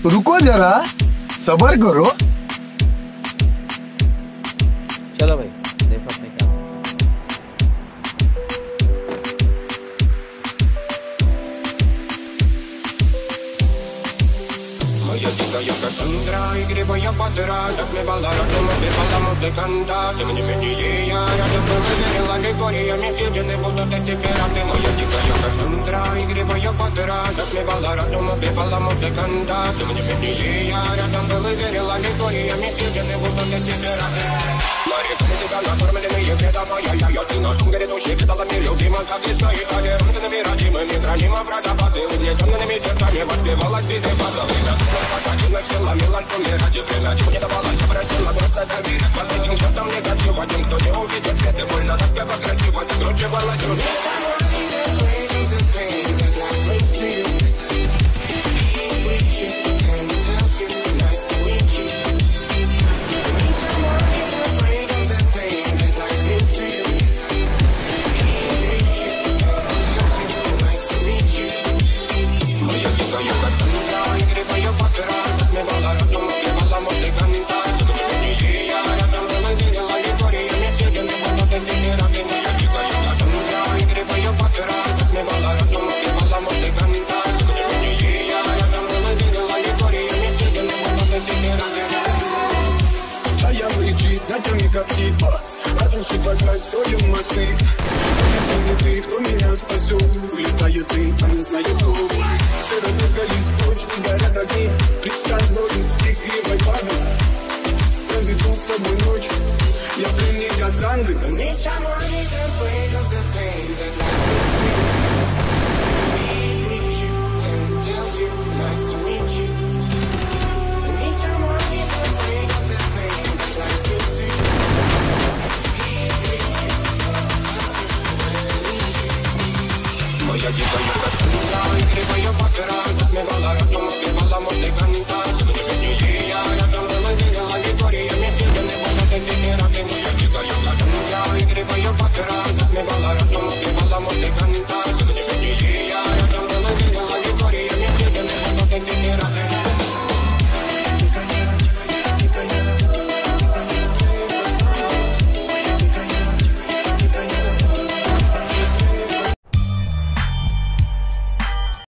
रुको जरा, सबर करो। चलो भाई, देखो अपने क्या। Моя дикая Кассандра, игривая подра, затмевала разум, убивала музыканта. Тем не менее я рядом был и верил аллегориями, съедены будут эти пираты. Моя дикая Кассандра, игривая подра, затмевала разум, убивала музыканта. Тем не менее я рядом был и верил аллегориями, съедены будут эти пираты. Моряками тебя накормленные ведома, я ты нашим грядущим педалами любима, как и стоит толерантными родимыми, хранима про запасы, угнетенными сердцами воспевалась биты база. Пошатинок села, милан сумме ради время, чего не давалось, просила просто доверять. Под этим чертом негатив, один, кто не увидит свет, и больно тоска красиво закручивалась уже. Как типа разрушить вокруг строим мосты. Если не ты, кто меня спасет, улетает дым, а не знаю кто. Все разыгрались, точно горят огни. Представь ночь, игривой падай. Проведу с тобой ночь, я пленник Кассандры. Моя дикая Кассандра, игривая подра, затмевала разум, убивала музыканта. Тем не менее